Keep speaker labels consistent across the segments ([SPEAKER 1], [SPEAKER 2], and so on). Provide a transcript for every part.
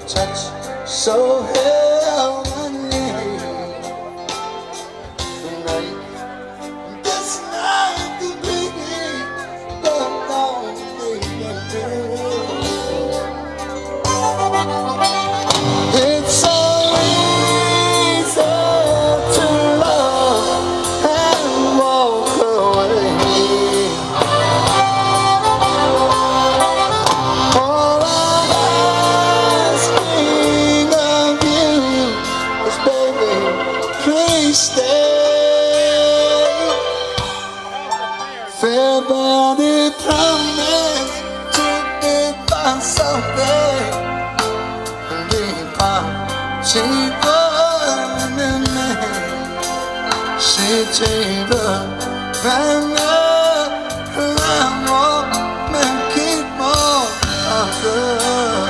[SPEAKER 1] touch so heavenly. Tonight, this night could be the lonely day. It's so easy to love and walk away. All I'm asking of you is, baby, please stay. February promise to be by someday. She was in me. She changed the banner and walk me keep on after.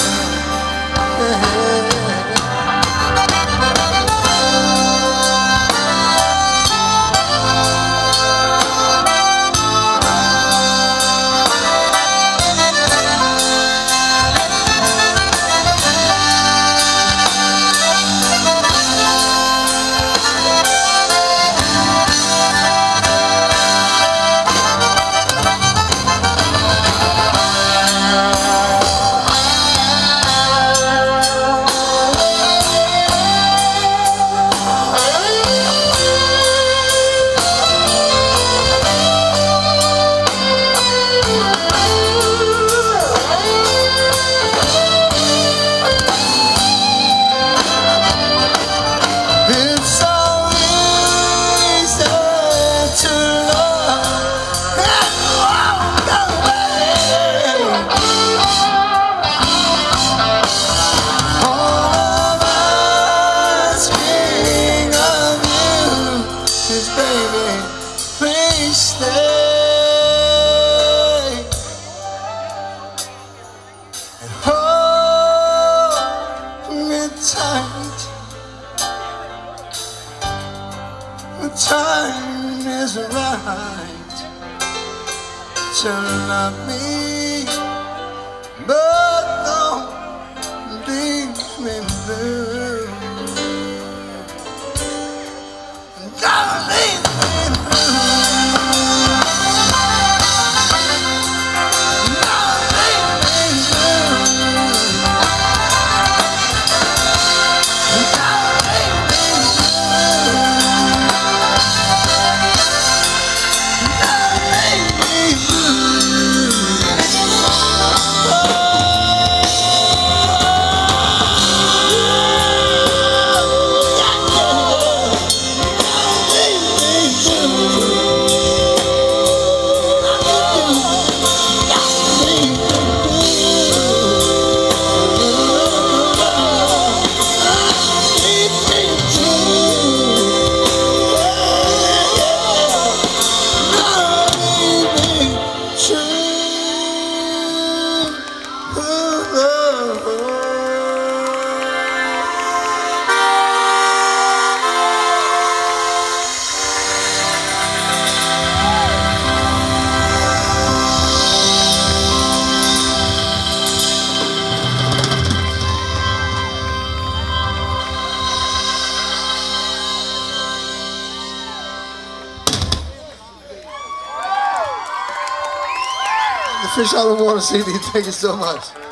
[SPEAKER 1] Time is right to love me, but don't leave me blue. Don't leave me blue. Don't leave me blue. Don't leave me Fish out of water CD. Thank you so much.